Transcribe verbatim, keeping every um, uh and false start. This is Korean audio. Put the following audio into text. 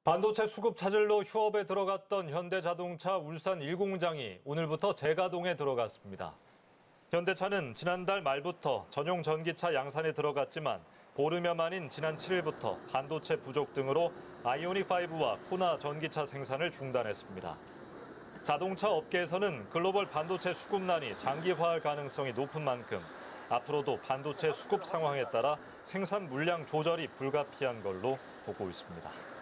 반도체 수급 차질로 휴업에 들어갔던 현대자동차 울산 일 공장이 오늘부터 재가동에 들어갔습니다. 현대차는 지난달 말부터 전용 전기차 양산에 들어갔지만 보름여 만인 지난 칠 일부터 반도체 부족 등으로 아이오닉오와 코나 전기차 생산을 중단했습니다. 자동차 업계에서는 글로벌 반도체 수급난이 장기화할 가능성이 높은 만큼 앞으로도 반도체 수급 상황에 따라 생산 물량 조절이 불가피한 걸로 보고 있습니다.